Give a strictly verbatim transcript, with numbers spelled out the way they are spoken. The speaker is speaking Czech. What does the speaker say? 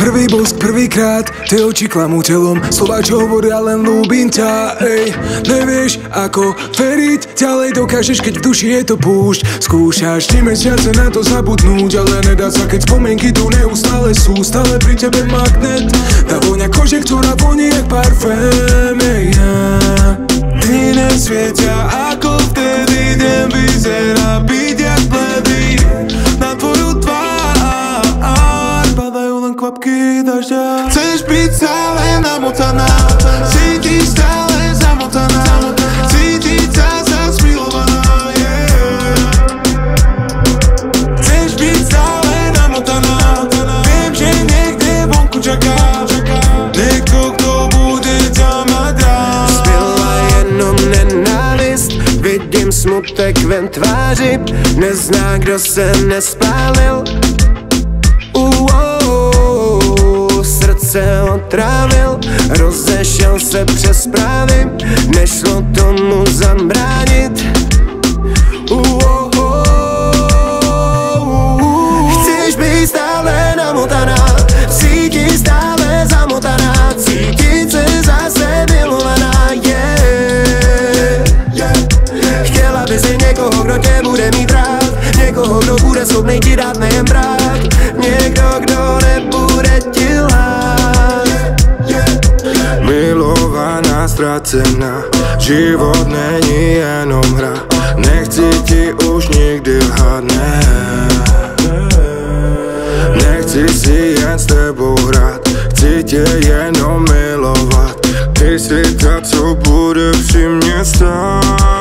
Prvý bosk, prvýkrát, tie oči klamú telom, slova čo hovoria len ľúbim ťa, ej. Nevieš ako veriť, ďalej dokážeš, keď v duši je to púšť. Skúšaš dni mesiace na to zabudnúť, ale nedá sa, keď spomienky tu neustále sú. Stále pri tebe magnet, tá voňa kože, ktorá voní jak parfém, ej. Dni nesvietia ako vtedy, deň vyzerá byť jak bledý. Na tvoju tvár padajú len kvapky dažďa. Chceš byť stále namotaná, cítiš stále zamotaná, cítiť sa zasmilovaná, yeah. Chceš byť stále namotaná, viem, že niekde vonku čaká niekto, kto bude ťa mať rád. Zbyla jenom nenávist, vidím smutek ven tváři, nezná, kdo se nespálil. Uou, srdce otrávil, rozešel se přes zprávy, nešlo tomu zabránit. Uou, chceš být stále namotaná, cítíš stále zamotaná, cítit se zase milovaná, yeah. Chtěla by si někoho, kdo tě bude mít rád, někoho, kdo bude schopnej ti dát nejen brát, někdo, kdo nebude ti lhát. Milovaná, ztracená, život není jenom hra, nechci ti už nikdy lhát, ne. Nechci si jen s tebou hrát, chci tě jenom milovat, ty jsi ta, co bude při mně stát.